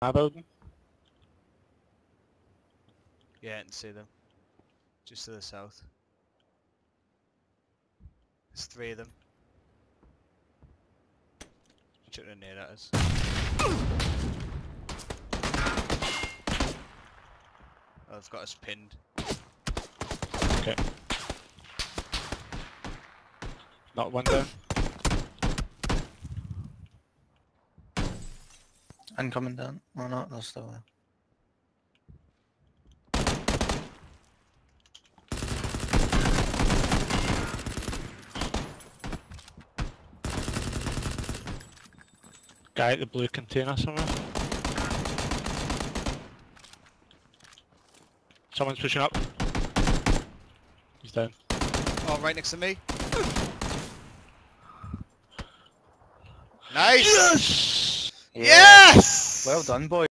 My building. Yeah, I can see them. Just to the south. There's 3 of them. Chucking a nade at us. Oh, they've got us pinned. Okay. Not one down. And coming down. Oh no, they're still there. Guy at the blue container somewhere. Someone's pushing up. He's down. Oh, right next to me. Nice! Yes! Yes! Well done, boy.